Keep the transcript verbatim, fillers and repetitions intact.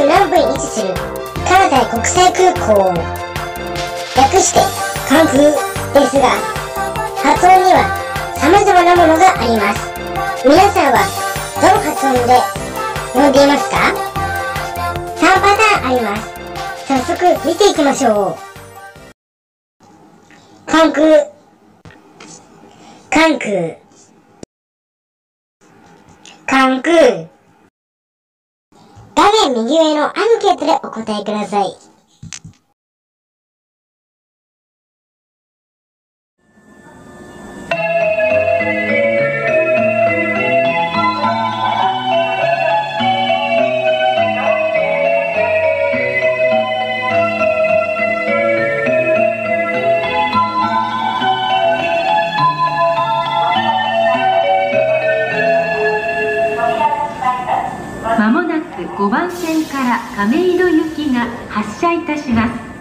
南部に位置する関西国際空港、略して関空ですが、発音には様々なものがあります。皆さんはどの発音で呼んでいますか？さんパターンあります。早速見ていきましょう。関空、関空、関空。画面右上のアンケートでお答えください。 まもなくごばん線から亀戸行きが発車いたします。